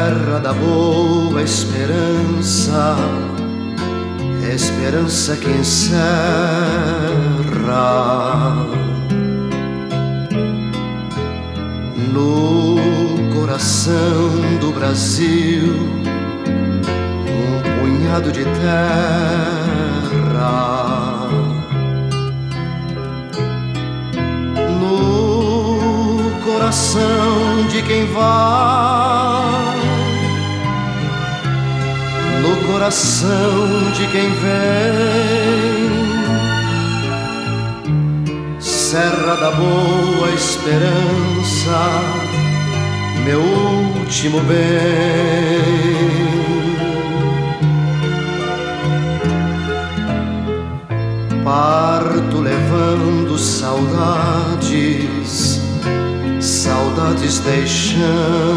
Serra da Boa Esperança, esperança que encerra. No coração do Brasil, um punhado de terra. No coração de quem vai, no coração de quem vem. Serra da Boa Esperança, meu último bem. Parto levando saudades, saudades deixando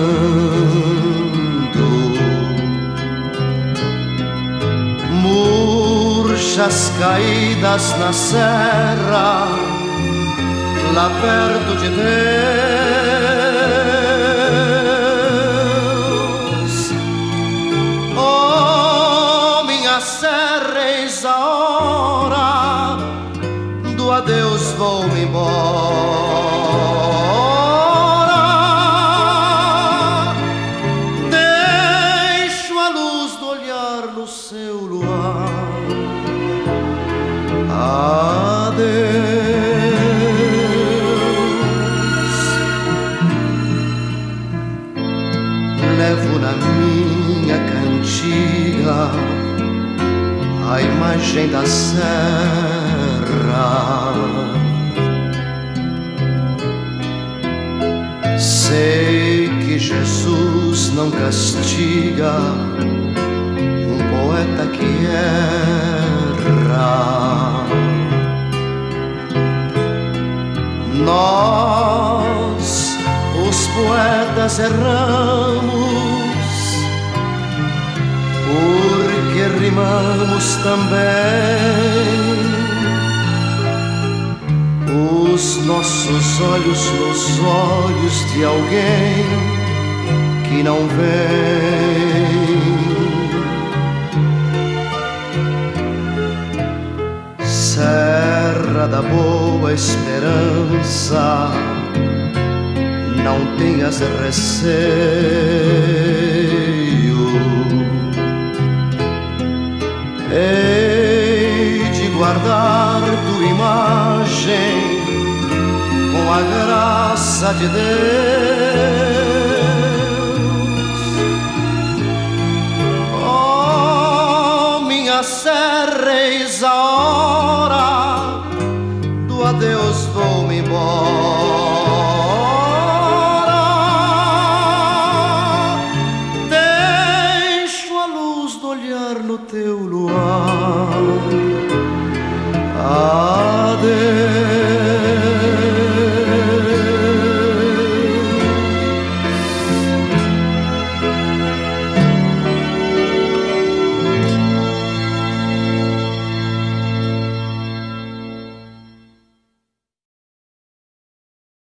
murchas caídas na serra, lá perto de Deus. Oh, minha serra, eis a hora do adeus, vou-me embora. Deixo a luz do olhar no seu luar. Adeus. Levo na minha cantiga a imagem da serra. Sei que Jesus não castiga um poeta que erra. Nós, os poetas, erramos porque rimamos também. Os nossos olhos nos olhos de alguém que não vem. Serra da Boa Esperança, não tenhas receio. Hei de guardar tua imagem com a graça de Deus.